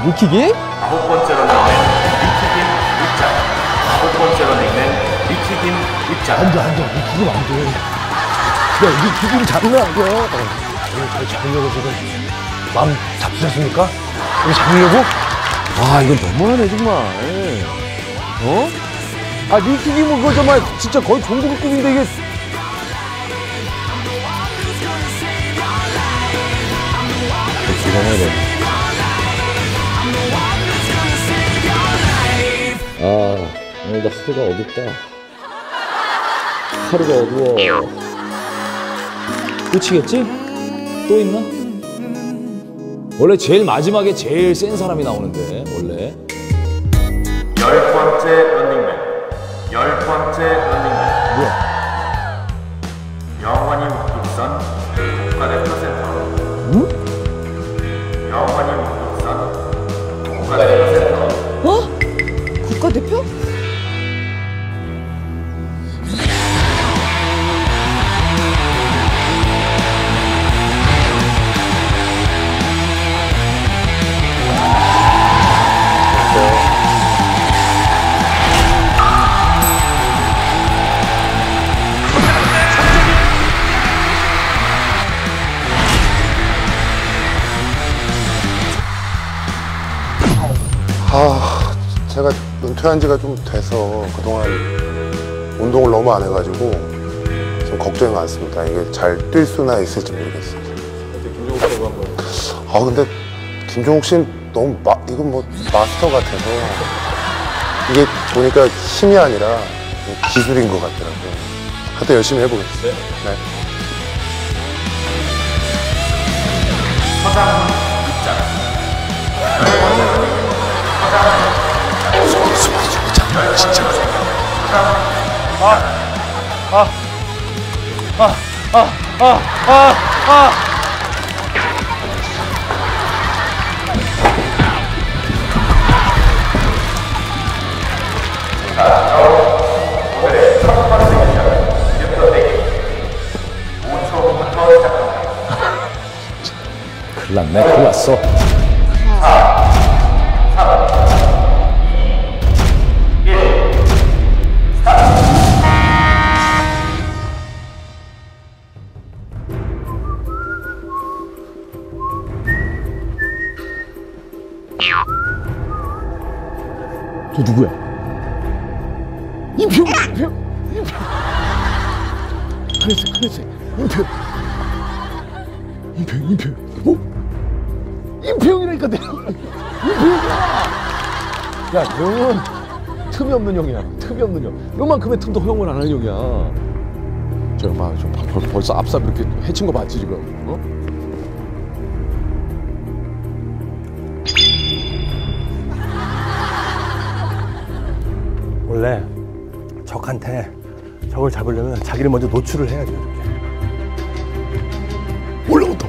리키기? 9번째로 닉네임 리키김 입장. 9번째로 닉네임 리키김 입장. 안 돼. 리키기 안 돼. 야, 리키기 잡으면 안 돼요. 이거 잡으려고 지금 마음 잡수셨습니까? 이거 잡으려고? 아, 이건 너무하네, 정말. 어? 아, 리키기 뭐, 그거 정말 진짜 거의 종국급인데, 이게. 기다려야 돼. 아, 오늘도 하루가 어둡다. 하루가 어두워. 끝이겠지? 또 있나? 원래 제일 마지막에 제일 센 사람이 나오는데, 원래. 10번째 런닝맨. 10번째 런닝맨. 뭐야? 영원히 웃기선 국가대표 센터. 응? 영원히 웃기선 국가대표 센터. 어? 국가대표? 아, 제가 은퇴한 지가 좀 돼서 그동안 운동을 너무 안 해가지고 좀 걱정이 많습니다. 이게 잘 뛸 수나 있을지 모르겠어요. 김종욱 씨하고 한번. 아, 근데 김종욱 씨는 너무 이건 뭐 마스터 같아서 이게 보니까 힘이 아니라 기술인 것 같더라고요. 하여튼 열심히 해보겠습니다. 네. 서장훈 입장. 오늘의 첫 번째 미션 립터대기 5초부터 시작합니다. 큰일 났네, 큰일 났어. 4. 저 누구야? 임평! 클래스. 임평. 어? 임평이라니까, 내가. 임평이야! 야, 형은 틈이 없는 형이야. 틈이 없는 형. 요만큼의 틈도 허용을 안 하는 형이야. 저 봐, 벌써 앞삽 이렇게 해친 거 봤지, 지금? 어? 원래 적한테 적을 잡으려면 자기를 먼저 노출을 해야 돼요. 이렇게. 올라온다.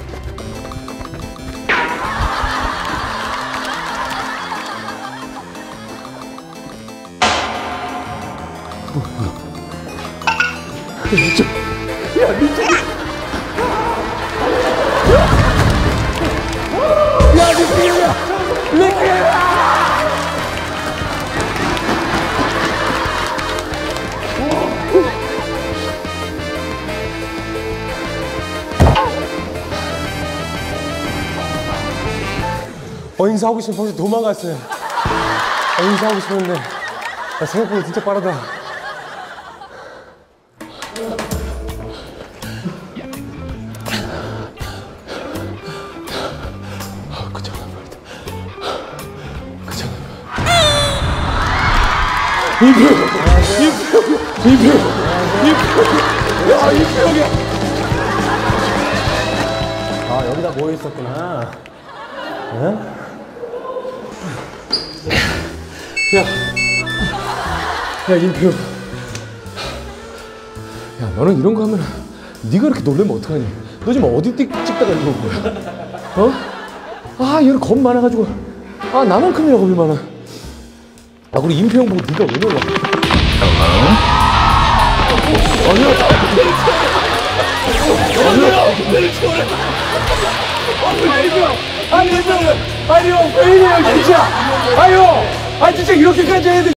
진짜. 야, 미쳐. 야, 미치겠냐? 미치겠냐? 인사하고 싶으면 벌써 도망갔어요. 인사하고 싶었는데 생각보다 진짜 빠르다. 임평이야. 아, 여기다 모여 있었구나. 응? 야, 임평. 야, 너는 이런 거 하면 네가 이렇게 놀라면 어떡하니? 너 지금 어디 찍다가 이거 온 거야? 어? 아, 얘는 겁 많아가지고. 아, 나만큼이나 겁이 많아. 아, 그리고 임평 보고 네가 왜 놀라? 아니야. 아니 왜 이래요 진짜. 아유 진짜 이렇게까지 해야 돼.